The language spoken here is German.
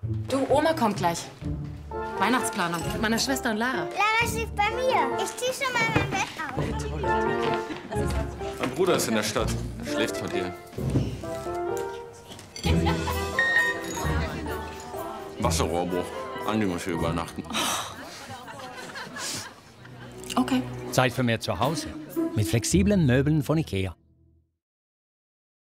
Du, Oma kommt gleich. Weihnachtsplanung mit meiner Schwester und Lara. Lara schläft bei mir. Ich zieh schon mal mein Bett auf. Mein Bruder ist in der Stadt. Er schläft vor dir. Wasserrohrbruch. Andi muss hier übernachten. Okay. Zeit für mehr zu Hause. Mit flexiblen Möbeln von Ikea.